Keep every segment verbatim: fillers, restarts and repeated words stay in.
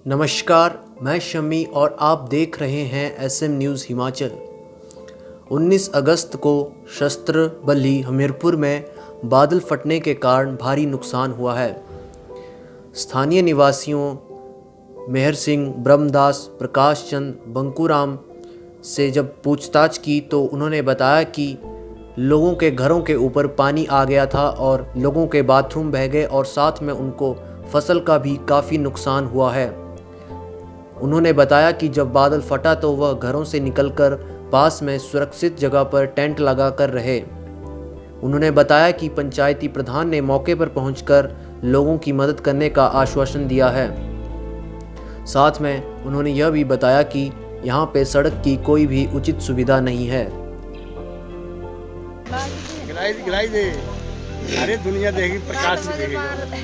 नमस्कार, मैं शमी और आप देख रहे हैं एस एम न्यूज़ हिमाचल। उन्नीस अगस्त को शस्त्र बल्ली हमीरपुर में बादल फटने के कारण भारी नुकसान हुआ है। स्थानीय निवासियों मेहर सिंह, ब्रह्मदास, प्रकाश चंद, बंकुराम से जब पूछताछ की तो उन्होंने बताया कि लोगों के घरों के ऊपर पानी आ गया था और लोगों के बाथरूम बह गए और साथ में उनको फसल का भी काफ़ी नुकसान हुआ है। उन्होंने बताया कि जब बादल फटा तो वह घरों से निकलकर पास में सुरक्षित जगह पर टेंट लगाकर रहे। उन्होंने बताया कि पंचायती प्रधान ने मौके पर पहुंचकर लोगों की मदद करने का आश्वासन दिया है। साथ में उन्होंने यह भी बताया कि यहां पे सड़क की कोई भी उचित सुविधा नहीं है। गिलाई गिलाई दे। अरे दुनिया देगी, प्रकाश देगी।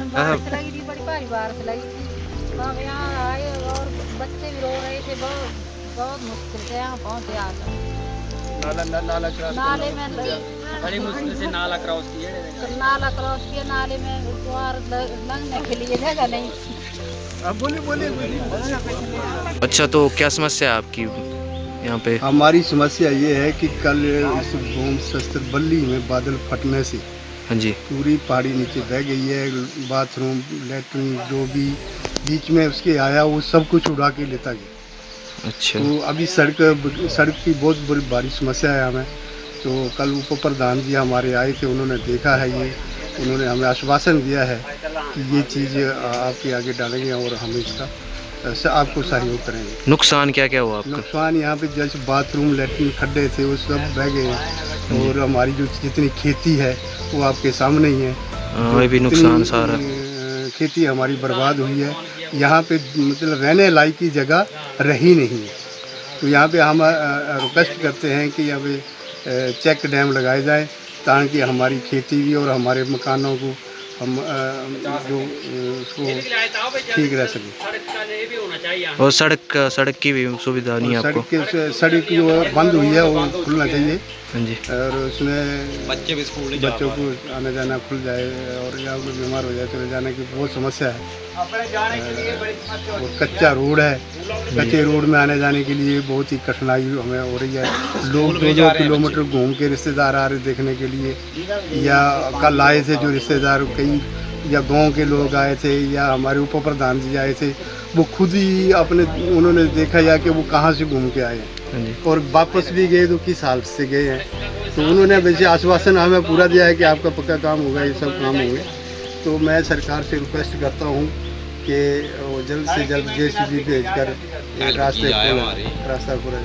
सब यहाँ आए और बच्चे भी रो रहे थे। बहुत बहुत मुश्किल से यहाँ पहुँचे आकर। नाला ना, नाला क्रॉस नाले में बड़ी मुश्किल से नाला क्रॉस किया। नाला क्रॉस किया, नाले में द्वार लंघने के लिए जगह नहीं। अब बोलिए बोलिए बोलिए। अच्छा, तो क्या समस्या है आपकी यहाँ पे? हमारी समस्या ये है कि कल इस भूम शस्त्र बल्ली में बादल फटने से हाँ जी, पूरी पहाड़ी नीचे बह गई है। बाथरूम, लेटरिन जो भी बीच में उसके आया वो सब कुछ उड़ा के लेता गया। अच्छा, तो अभी सड़क सड़क की बहुत बड़ी भारी समस्या है हमें। तो कल उप प्रधान जी हमारे आए थे, उन्होंने देखा है ये, उन्होंने हमें आश्वासन दिया है कि ये चीज़ आपके आगे डालेंगे और हम इसका से आपको सहयोग करेंगे। नुकसान क्या क्या हुआ आपका? नुकसान यहाँ पे जैसे बाथरूम, लेटरिन खड्डे थे वो सब बह गए हैं और हमारी जो जितनी खेती है वो आपके सामने ही है। वही भी नुकसान सारा, खेती हमारी बर्बाद हुई है। यहाँ पे मतलब रहने लायक की जगह रही नहीं है। तो यहाँ पे हम रिक्वेस्ट करते हैं कि यहाँ पे चेक डैम लगाए जाए ताकि हमारी खेती भी और हमारे मकानों को हम जो उसको ठीक रह सके। और सड़क सड़क की भी सुविधा नहीं है आपको? सड़क सड़क जो बंद हुई है वो खुलना चाहिए। हाँ जी, और उसमें बच्चे भी स्कूल बच्चों को आने जाना खुल जाए और या कोई बीमार हो जाए चले जाने की बहुत समस्या है। और कच्चा रोड है, कच्चे रोड में आने जाने के लिए बहुत ही कठिनाई हमें हो रही है। लोग दो दो किलोमीटर घूम के रिश्तेदार आ रहे देखने के लिए, या कल आए थे जो रिश्तेदार कई या गांव के लोग आए थे या हमारे उप प्रधान जी आए थे, वो खुद ही अपने उन्होंने देखा या कि वो कहाँ से घूम के आए हैं और वापस भी गए तो किस हाल से गए हैं। तो उन्होंने वैसे आश्वासन हमें पूरा दिया है कि आपका पक्का काम होगा, ये सब काम होंगे। तो मैं सरकार से रिक्वेस्ट करता हूँ कि जल्द से जल्द जे सी बी भेज कर रास्ते रास्ता खोला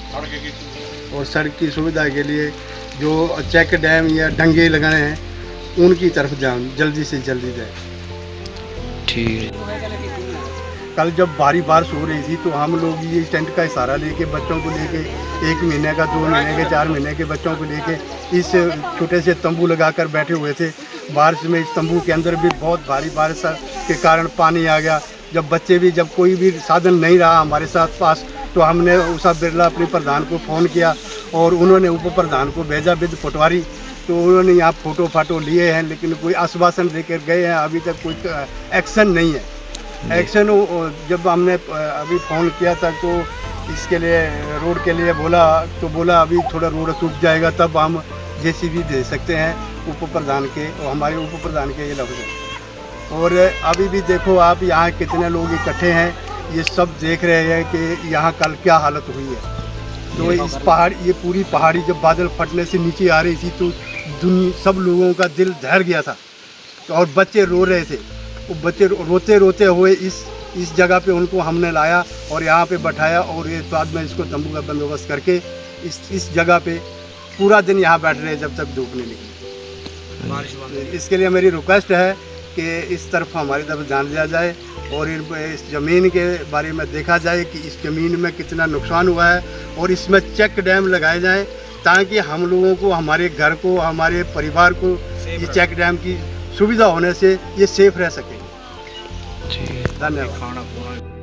जाए और सड़क की सुविधा के लिए जो चेक डैम या डंगे लगाने हैं उनकी तरफ जान जल्दी से जल्दी जाए। ठीक है। कल जब भारी बारिश हो रही थी तो हम लोग ये टेंट का सहारा लेके बच्चों को लेके एक महीने का, दो महीने के, चार महीने के बच्चों को लेके इस छोटे से तंबू लगाकर बैठे हुए थे। बारिश में इस तंबू के अंदर भी बहुत भारी बारिश के कारण पानी आ गया। जब बच्चे भी, जब कोई भी साधन नहीं रहा हमारे साथ पास, तो हमने उषा बिरला अपने प्रधान को फ़ोन किया और उन्होंने उप प्रधान को भेजा विद पटवारी। तो उन्होंने यहाँ फ़ोटो फाटो लिए हैं लेकिन कोई आश्वासन देकर गए हैं, अभी तक कोई एक्शन नहीं है। एक्शन जब हमने अभी फ़ोन किया था तो इसके लिए रोड के लिए बोला तो बोला अभी थोड़ा रोड सूख जाएगा तब हम जे सी बी भेज सकते हैं उप प्रधान के और हमारे उप प्रधान के ये लफ्ज़ हैं। और अभी भी देखो आप यहाँ कितने लोग इकट्ठे हैं, ये सब देख रहे हैं कि यहाँ कल क्या हालत हुई है। तो इस पहाड़ ये पूरी पहाड़ी जब बादल फटने से नीचे आ रही थी तो दुनिया सब लोगों का दिल दहर गया था और बच्चे रो रहे थे। वो बच्चे रोते रोते हुए इस इस जगह पे उनको हमने लाया और यहाँ पे बैठाया और ये बाद में इसको तंबू का बंदोबस्त करके इस इस जगह पे पूरा दिन यहाँ बैठ रहे जब तक धूप नहीं निकली। इसके लिए मेरी रिक्वेस्ट है कि इस तरफ हमारी तरफ ध्यान दिया जाए और इस ज़मीन के बारे में देखा जाए कि इस ज़मीन में कितना नुकसान हुआ है और इसमें चेक डैम लगाए जाएँ ताकि हम लोगों को, हमारे घर को, हमारे परिवार को ये चेक डैम की सुविधा होने से ये सेफ रह सके। धन्यवाद।